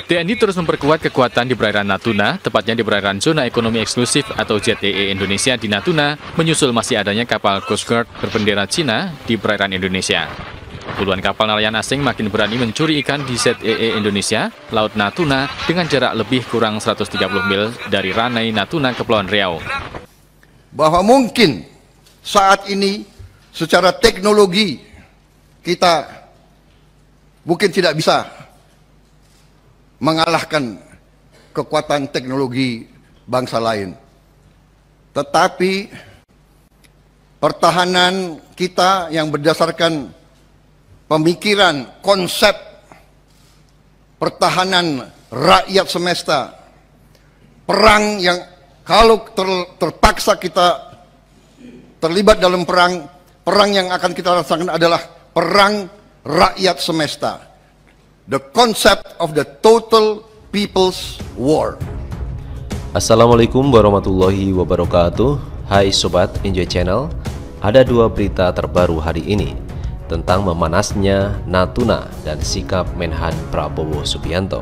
TNI terus memperkuat kekuatan di perairan Natuna, tepatnya di perairan Zona Ekonomi Eksklusif atau ZEE Indonesia di Natuna, menyusul masih adanya kapal Coast Guard berbendera Cina di perairan Indonesia. Puluhan kapal nelayan asing makin berani mencuri ikan di ZEE Indonesia, Laut Natuna, dengan jarak lebih kurang 130 mil dari Ranai Natuna, Kepulauan Riau. Bahwa mungkin saat ini secara teknologi kita mungkin tidak bisa mengalahkan kekuatan teknologi bangsa lain. Tetapi pertahanan kita yang berdasarkan pemikiran konsep pertahanan rakyat semesta, perang yang kalau terpaksa kita terlibat dalam perang, perang yang akan kita rasakan adalah perang rakyat semesta. The concept of the total people's war. Assalamualaikum warahmatullahi wabarakatuh. Hai Sobat Enjoy Channel. Ada dua berita terbaru hari ini tentang memanasnya Natuna dan sikap Menhan Prabowo Subianto.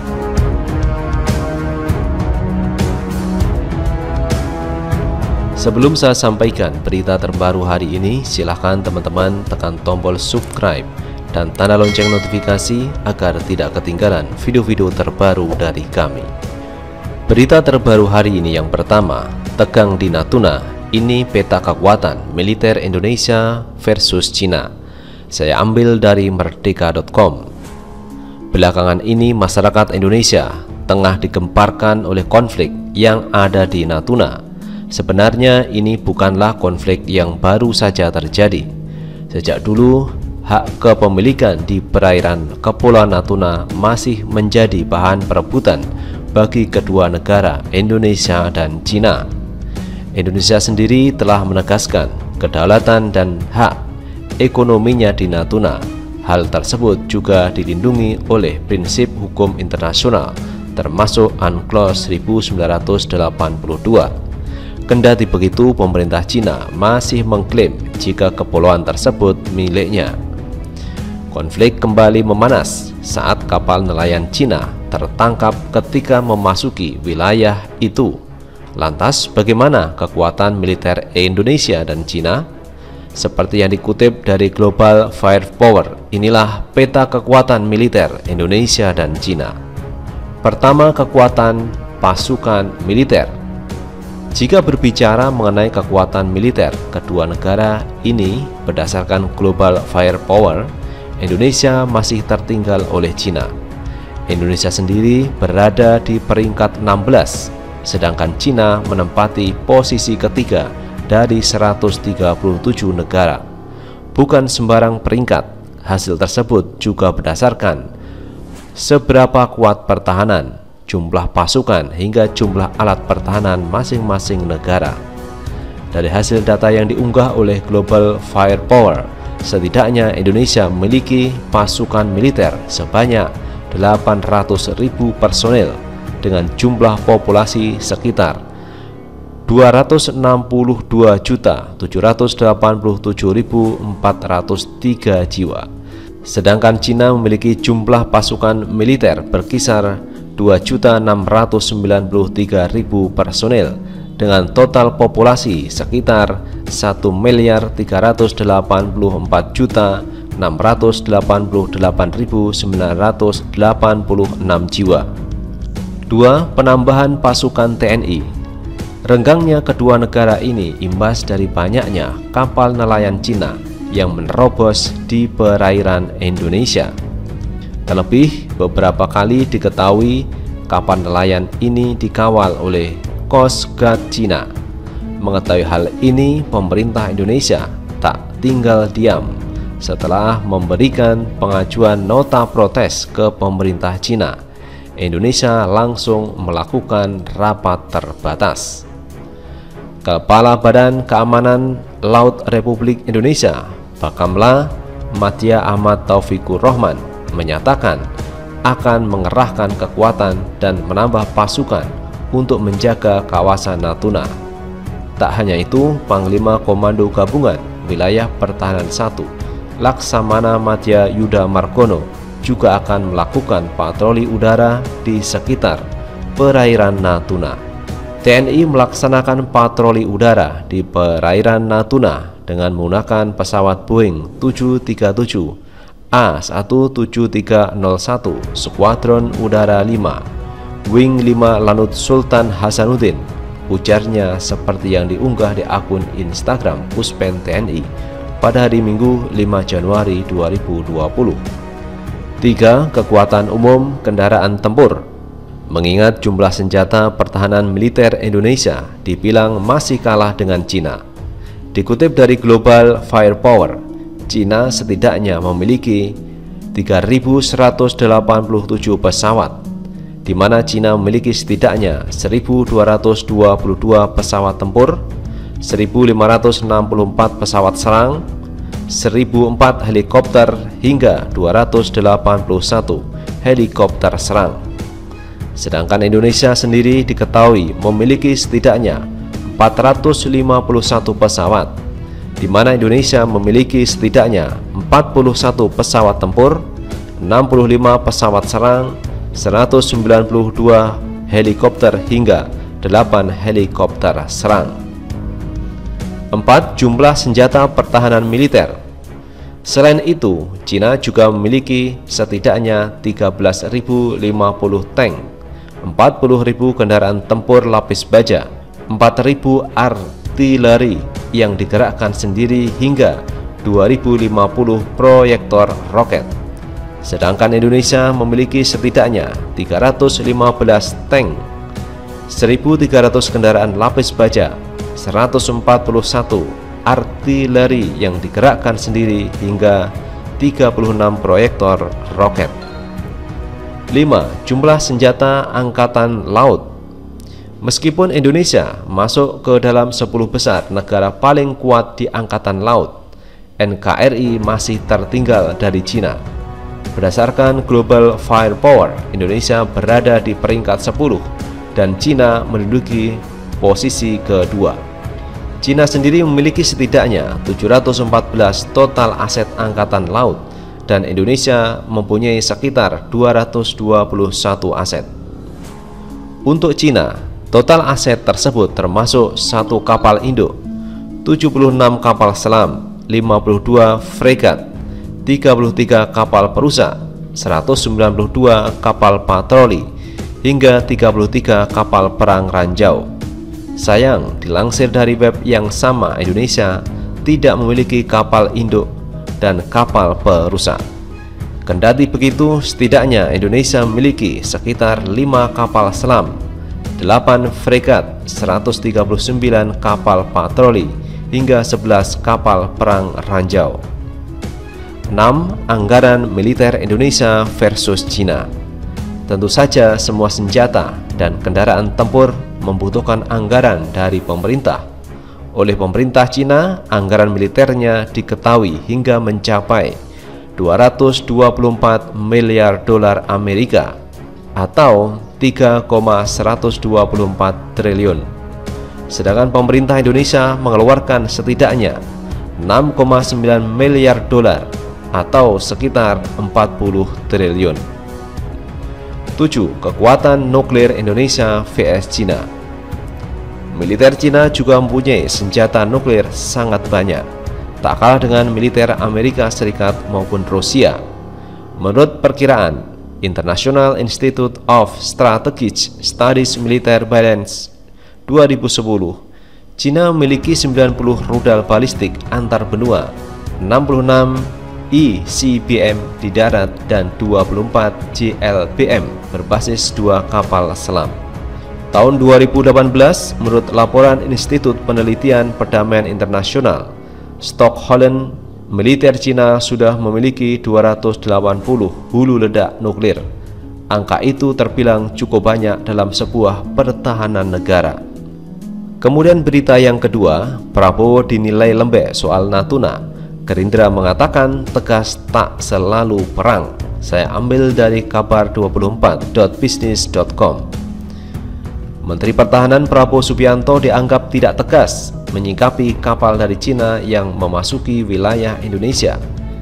Sebelum saya sampaikan berita terbaru hari ini, silahkan teman-teman tekan tombol subscribe dan tanda lonceng notifikasi agar tidak ketinggalan video-video terbaru dari kami. Berita terbaru hari ini yang pertama, tegang di Natuna, ini peta kekuatan militer Indonesia versus Cina. Saya ambil dari merdeka.com. Belakangan ini masyarakat Indonesia tengah digemparkan oleh konflik yang ada di Natuna. Sebenarnya ini bukanlah konflik yang baru saja terjadi. Sejak dulu, hak kepemilikan di perairan Kepulauan Natuna masih menjadi bahan perebutan bagi kedua negara Indonesia dan Cina. Indonesia sendiri telah menegaskan kedaulatan dan hak ekonominya di Natuna. Hal tersebut juga dilindungi oleh prinsip hukum internasional termasuk UNCLOS 1982. Kendati begitu, pemerintah Cina masih mengklaim jika kepulauan tersebut miliknya. Konflik kembali memanas saat kapal nelayan Cina tertangkap ketika memasuki wilayah itu. Lantas bagaimana kekuatan militer Indonesia dan Cina? Seperti yang dikutip dari Global Firepower, inilah peta kekuatan militer Indonesia dan Cina. Pertama, kekuatan pasukan militer. Jika berbicara mengenai kekuatan militer kedua negara ini berdasarkan Global Firepower, Indonesia masih tertinggal oleh Cina. Indonesia sendiri berada di peringkat 16, sedangkan Cina menempati posisi ketiga dari 137 negara. Bukan sembarang peringkat, hasil tersebut juga berdasarkan seberapa kuat pertahanan, jumlah pasukan hingga jumlah alat pertahanan masing-masing negara. Dari hasil data yang diunggah oleh Global Firepower, setidaknya Indonesia memiliki pasukan militer sebanyak 800.000 personel dengan jumlah populasi sekitar 262.787.403 jiwa. Sedangkan Cina memiliki jumlah pasukan militer berkisar 2.693.000 personel dengan total populasi sekitar 1.384.986 jiwa. 2. Penambahan pasukan TNI. Renggangnya kedua negara ini imbas dari banyaknya kapal nelayan Cina yang menerobos di perairan Indonesia. Terlebih, beberapa kali diketahui kapal nelayan ini dikawal oleh Coast Guard Cina. Mengetahui hal ini, pemerintah Indonesia tak tinggal diam setelah memberikan pengajuan nota protes ke pemerintah Cina. Indonesia langsung melakukan rapat terbatas. Kepala Badan Keamanan Laut Republik Indonesia, Bakamla Madya Ahmad Taufikur Rahman, menyatakan akan mengerahkan kekuatan dan menambah pasukan untuk menjaga kawasan Natuna. Tak hanya itu, Panglima Komando Gabungan Wilayah Pertahanan 1 Laksamana Madya Yuda Margono juga akan melakukan patroli udara di sekitar perairan Natuna. TNI melaksanakan patroli udara di perairan Natuna dengan menggunakan pesawat Boeing 737 A-17301 Skuadron Udara 5 Wing 5 Lanut Sultan Hasanuddin, ujarnya seperti yang diunggah di akun Instagram Puspen TNI pada hari Minggu 5 Januari 2020. 3. Kekuatan umum kendaraan tempur. Mengingat jumlah senjata pertahanan militer Indonesia dibilang masih kalah dengan Cina. Dikutip dari Global Firepower, Cina setidaknya memiliki 3.187 pesawat, di mana Cina memiliki setidaknya 1.222 pesawat tempur, 1.564 pesawat serang, 1.004 helikopter hingga 281 helikopter serang. Sedangkan Indonesia sendiri diketahui memiliki setidaknya 451 pesawat, di mana Indonesia memiliki setidaknya 41 pesawat tempur, 65 pesawat serang, 192 helikopter hingga 8 helikopter serang. 4. Jumlah senjata pertahanan militer. Selain itu, Cina juga memiliki setidaknya 13.050 tank, 40.000 kendaraan tempur lapis baja, 4.000 artileri yang digerakkan sendiri hingga 2.050 proyektor roket. Sedangkan Indonesia memiliki setidaknya 315 tank, 1.300 kendaraan lapis baja, 141 artileri yang digerakkan sendiri hingga 36 proyektor roket. 5. Jumlah senjata Angkatan Laut. Meskipun Indonesia masuk ke dalam 10 besar negara paling kuat di Angkatan Laut, NKRI masih tertinggal dari Cina. Berdasarkan Global Firepower, Indonesia berada di peringkat 10 dan Cina menduduki posisi kedua. Cina sendiri memiliki setidaknya 714 total aset Angkatan Laut, dan Indonesia mempunyai sekitar 221 aset. Untuk Cina, total aset tersebut termasuk 1 kapal induk, 76 kapal selam, 52 fregat, 33 kapal perusak, 192 kapal patroli, hingga 33 kapal perang ranjau. Sayang, dilansir dari web yang sama, Indonesia tidak memiliki kapal induk dan kapal perusak. Kendati begitu, setidaknya Indonesia memiliki sekitar 5 kapal selam, 8 fregat, 139 kapal patroli, hingga 11 kapal perang ranjau. 6. Anggaran militer Indonesia versus Cina. Tentu saja semua senjata dan kendaraan tempur membutuhkan anggaran dari pemerintah. Oleh pemerintah Cina, anggaran militernya diketahui hingga mencapai 224 miliar dolar Amerika atau 3,124 triliun. Sedangkan pemerintah Indonesia mengeluarkan setidaknya 6,9 miliar dolar atau sekitar 40 triliun. 7. Kekuatan nuklir Indonesia vs Cina. Militer Cina juga mempunyai senjata nuklir sangat banyak, tak kalah dengan militer Amerika Serikat maupun Rusia. Menurut perkiraan International Institute of Strategic Studies Military Balance 2010, Cina memiliki 90 rudal balistik antar benua, 66 ICBM di darat, dan 24 JLBM berbasis 2 kapal selam. Tahun 2018, menurut laporan Institut Penelitian Perdamaian Internasional Stockholm, militer Cina sudah memiliki 280 hulu ledak nuklir. Angka itu terbilang cukup banyak dalam sebuah pertahanan negara. Kemudian berita yang kedua, Prabowo dinilai lembek soal Natuna. Gerindra mengatakan tegas tak selalu perang. Saya ambil dari kabar24.business.com. Menteri Pertahanan Prabowo Subianto dianggap tidak tegas menyikapi kapal dari Cina yang memasuki wilayah Indonesia.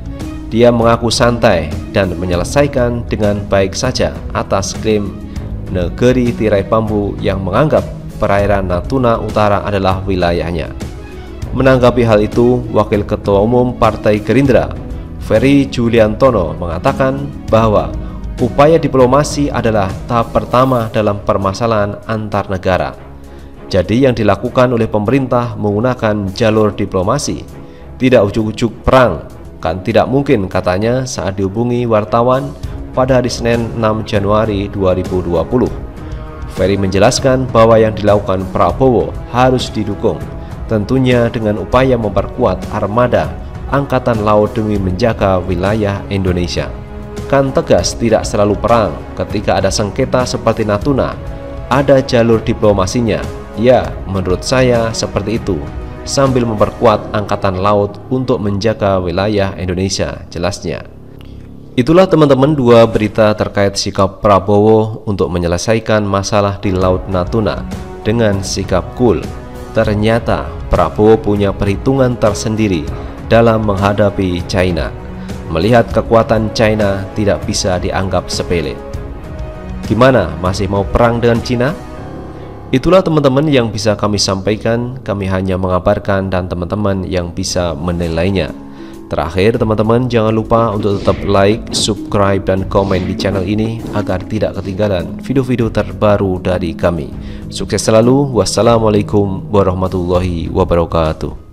Dia mengaku santai dan menyelesaikan dengan baik saja atas klaim negeri tirai bambu yang menganggap perairan Natuna Utara adalah wilayahnya. Menanggapi hal itu, Wakil Ketua Umum Partai Gerindra, Ferry Juliantono, mengatakan bahwa upaya diplomasi adalah tahap pertama dalam permasalahan antar negara. Jadi yang dilakukan oleh pemerintah menggunakan jalur diplomasi, tidak ujuk-ujuk perang. Kan tidak mungkin, katanya saat dihubungi wartawan pada hari Senin 6 Januari 2020. Ferry menjelaskan bahwa yang dilakukan Prabowo harus didukung, tentunya dengan upaya memperkuat armada Angkatan Laut demi menjaga wilayah Indonesia. Kan tegas tidak selalu perang, ketika ada sengketa seperti Natuna, ada jalur diplomasinya. Ya, menurut saya seperti itu, sambil memperkuat Angkatan Laut untuk menjaga wilayah Indonesia, jelasnya. Itulah teman-teman dua berita terkait sikap Prabowo untuk menyelesaikan masalah di Laut Natuna dengan sikap cool. Ternyata Prabowo punya perhitungan tersendiri dalam menghadapi China. Melihat kekuatan China tidak bisa dianggap sepele. Gimana, masih mau perang dengan China? Itulah teman-teman yang bisa kami sampaikan. Kami hanya mengabarkan dan teman-teman yang bisa menilainya. Terakhir teman-teman, jangan lupa untuk tetap like, subscribe, dan komen di channel ini agar tidak ketinggalan video-video terbaru dari kami. Sukses selalu. Wassalamualaikum warahmatullahi wabarakatuh.